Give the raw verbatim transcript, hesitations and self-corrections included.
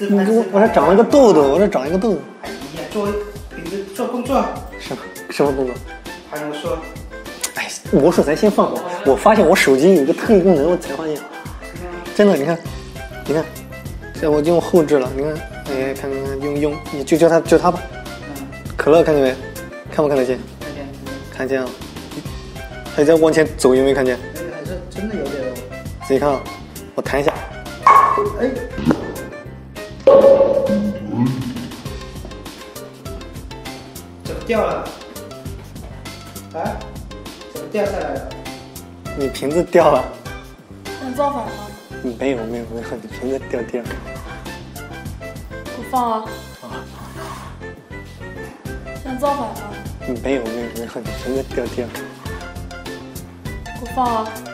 你给我，我这长了个痘痘，我这长一个痘痘。 哎呀，做你的做工作。 什么什么工作？ 还魔术。 哎，魔术咱先放吧。我发现我手机有个特异功能，我才发现。真的，你看，你看，这我就用后置了。你看，哎，看看看，用用，你就叫它就它吧。嗯。可乐看见没？看不看得见？ 看见。 看见了。还在往前走，有没有看见？ 那个还是真的有点。 自己看啊，我弹一下。 哎。怎么掉了？啊？怎么掉下来了？ 你瓶子掉了。 想造反吗？ 没有没有没有，你瓶子掉地上。 不放啊！啊！想造反吗？ 没有没有没有，你瓶子掉地上。 不放啊！